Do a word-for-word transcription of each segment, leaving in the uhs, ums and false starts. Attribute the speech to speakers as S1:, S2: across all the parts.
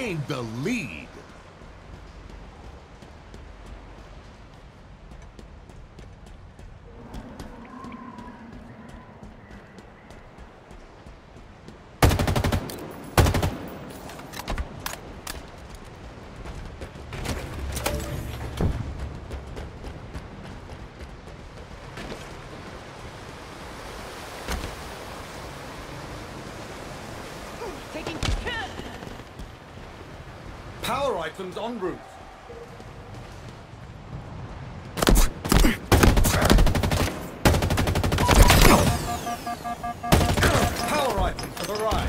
S1: gained the lead.
S2: Power items en route. Power items for the ride.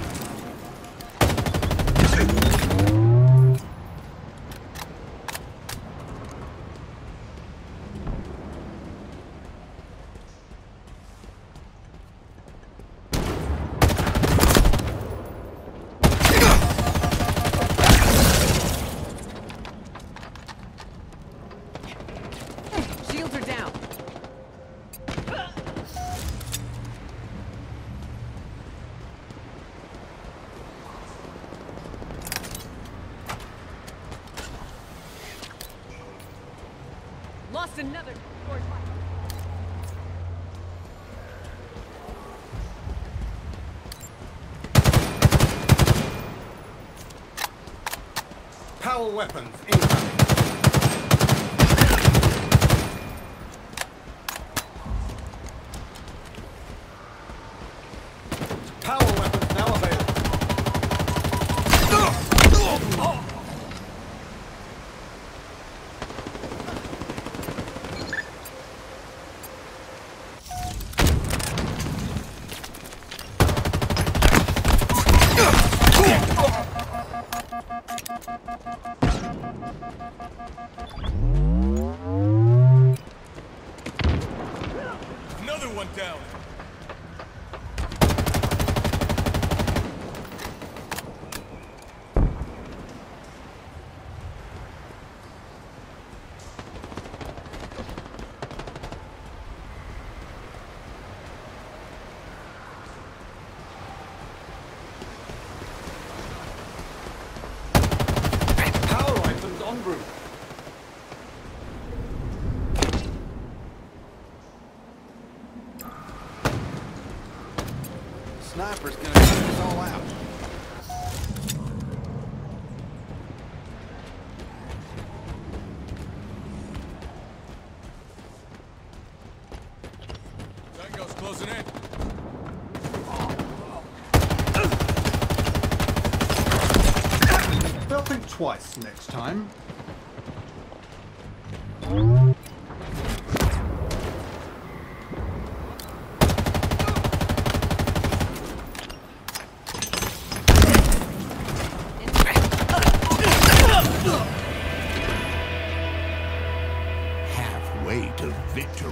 S3: Shields are down. Lost another.
S2: Power weapons incoming. Power weapons now available.
S1: Another one down.
S2: Power items en route.
S4: Sniper's gonna take us all out.
S1: Tango's closing in.
S2: They'll think twice next time.
S1: Halfway to victory.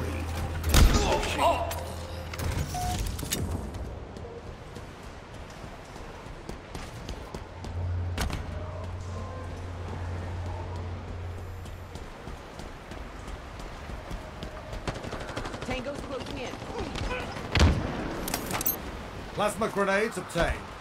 S3: Tango's closing in.
S2: Plasma grenades obtained.